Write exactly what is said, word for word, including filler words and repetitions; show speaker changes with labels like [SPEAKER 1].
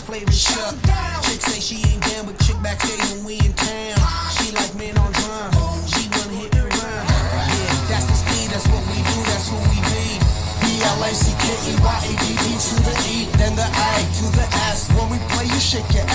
[SPEAKER 1] flavor Chuck. Chick say she ain't down with chick backstage when we in town. She like men on drum. She wanna hit and run. Yeah, that's the speed, that's what we do, that's who we be. B L A C K E Y A D D to the E, then the A to the S. When we play, you shake your